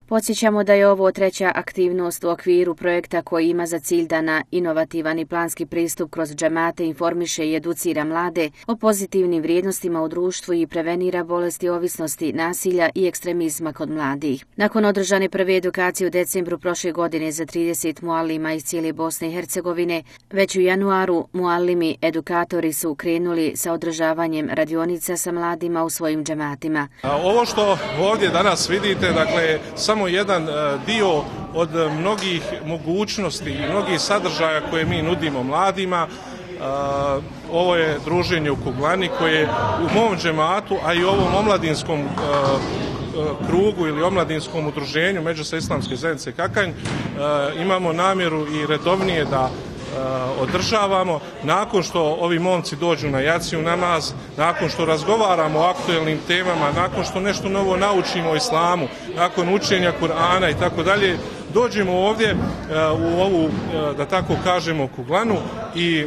Podsjećamo da je ovo treća aktivnost u okviru projekta koji ima za cilj da na inovativan i planski pristup kroz džemate informiše i educira mlade o pozitivnim vrijednostima u društvu i prevenira bolesti ovisnosti, nasilja i ekstremizma kod mladih. Nakon održane prve edukacije u decembru prošle godine za 30 muallima iz cijele Bosne i Hercegovine, već u januaru muallimi edukatori su krenuli sa održavanjem radionica sa mladima u svojim džematima. Ovo što ovdje danas vidite, dakle, samo jedan dio od mnogih mogućnosti i mnogih sadržaja koje mi nudimo mladima. Ovo je druženje u Kuglani koje u mom džematu, a i ovom omladinskom krugu ili omladinskom udruženju Međunarodne islamske zajednice Kakanj imamo namjeru i redovnije da održavamo nakon što ovi momci dođu na jaciju namaz, nakon što razgovaramo o aktuelnim temama, nakon što nešto novo naučimo o islamu, nakon učenja Kur'ana i tako dalje, dođemo ovdje u ovu, da tako kažemo, Kuglanu i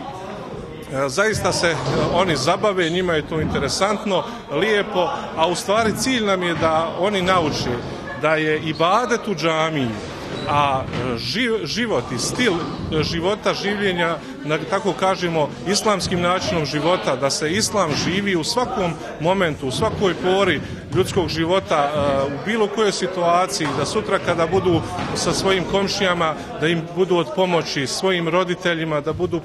zaista se oni zabave, njima je to interesantno, lijepo, a u stvari cilj nam je da oni nauče da je ibadet u džamiji, a život i stil života, življenja, tako kažemo, islamskim načinom života, da se islam živi u svakom momentu, u svakoj pori ljudskog života, u bilo kojoj situaciji, da sutra kada budu sa svojim komšijama, da im budu od pomoći, svojim roditeljima, da budu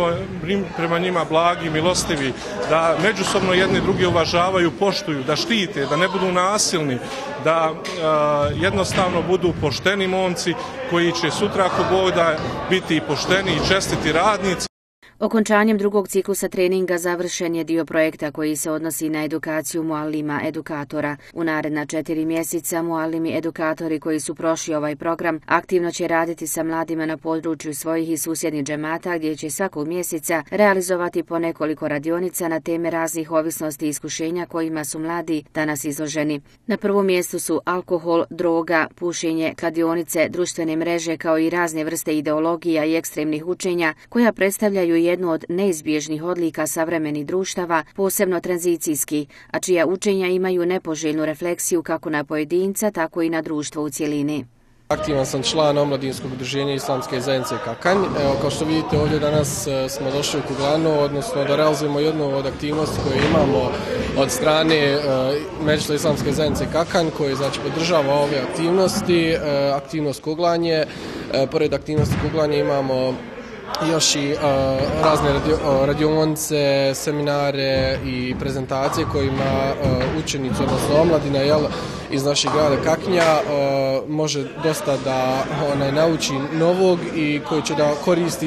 prema njima blagi, milostivi, da međusobno jedni drugi uvažavaju, poštuju, da štite, da ne budu nasilni, da jednostavno budu pošteni momci koji će sutra, ako Bog da, biti pošteni i čestiti radnici. Okončanjem drugog ciklusa treninga završen je dio projekta koji se odnosi na edukaciju muallima edukatora. U naredna 4 mjeseca muallimi edukatori koji su prošli ovaj program aktivno će raditi sa mladima na području svojih i susjednih džemata gdje će svakog mjeseca realizovati po nekoliko radionica na teme raznih ovisnosti i iskušenja kojima su mladi danas izloženi. Na prvom mjestu su alkohol, droga, pušenje, kladionice, društvene mreže kao i razne vrste ideologija i ekstremnih učenja koja predstavljaju jednu od neizbježnih odlika savremenih društava, posebno tranzicijski, a čija učenja imaju nepoželjnu refleksiju kako na pojedinca, tako i na društvo u cjelini. Aktivan sam član omladinskog udruženja Islamske zajednice Kakanj. Evo, kao što vidite ovdje danas smo došli u Kuglanu, odnosno da realizujemo jednu od aktivnosti koje imamo od strane Međunarodne islamske zajednice Kakanj, koji znači podržava ove aktivnosti, aktivnost kuglanje. Pored aktivnosti kuglanje imamo još i razne radionice, seminare i prezentacije kojima učenici, odnosno omladina iz našeg grada Kaknja može dosta da nauči novog i koji će da koristi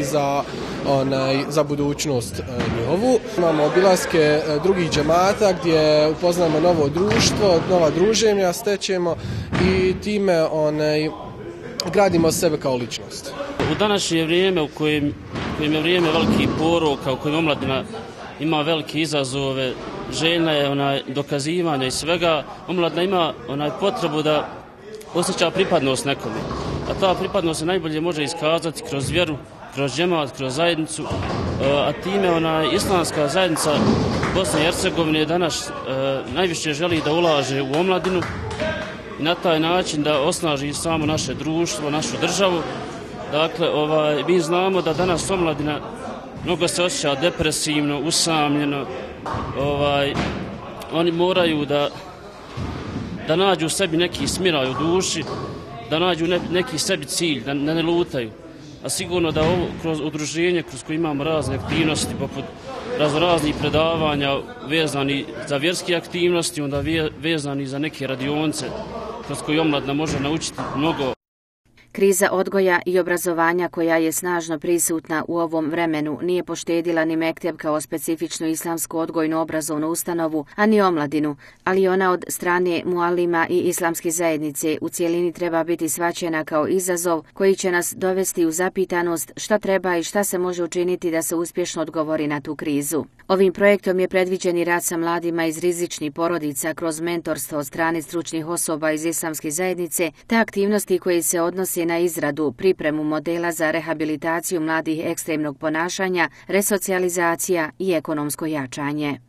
za budućnost njihovu. Imamo obilaske drugih džemata gdje upoznamo novo društvo, nova druženja stećemo i time gradimo sebe kao ličnost. U današnje vrijeme u kojem je vrijeme velikih poroka, u kojem omladina ima velike izazove, željna je dokazivanja i svega, omladina ima potrebu da osjeća pripadnost nekome. A ta pripadnost se najbolje može iskazati kroz vjeru, kroz džemat, kroz zajednicu, a time islamska zajednica Bosne i Hercegovine danas najviše želi da ulaže u omladinu i na taj način da osnaži samo naše društvo, našu državu. Dakle, mi znamo da danas omladina mnogo se osjeća depresivno, usamljeno. Oni moraju da nađu u sebi neki smiraj u duši, da nađu neki sebi cilj, da ne lutaju. A sigurno da ovo kroz udruženje kroz koje imamo razne aktivnosti, poput raznih predavanja vezani za vjerske aktivnosti, onda vezani za neke radionce kroz koje omladina može naučiti mnogo. Kriza odgoja i obrazovanja koja je snažno prisutna u ovom vremenu nije poštedila ni Mekteb kao specifičnu islamsku odgojnu obrazovnu ustanovu, a ni omladinu, ali ona od strane muallima i islamske zajednice u cijelini treba biti shvaćena kao izazov koji će nas dovesti u zapitanost šta treba i šta se može učiniti da se uspješno odgovori na tu krizu. Ovim projektom je predviđen i rad sa mladima iz rizičnih porodica kroz mentorstvo od strane stručnih osoba iz islamske zajednice te aktivnosti koje se odnose na izradu, pripremu modela za rehabilitaciju mladih ekstremnog ponašanja, resocijalizacija i ekonomsko jačanje.